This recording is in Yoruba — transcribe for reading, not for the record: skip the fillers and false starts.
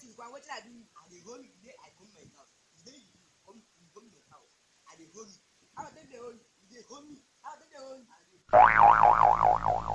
thing, what I do? I dey hold you. Today I come my house. Today you come your house. I dey hold you. How about them they hold? You dey hold me. How about them they hold? I dey